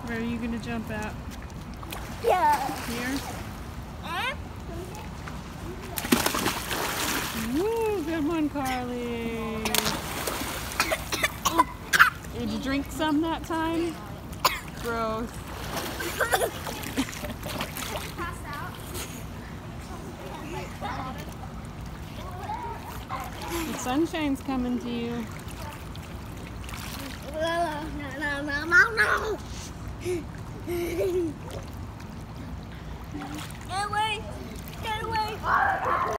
Where are you going to jump at? Yeah. Here? Woo, good one, Carly. Oh, did you drink some that time? Gross. The sunshine's coming to you. No. Get away! Get away!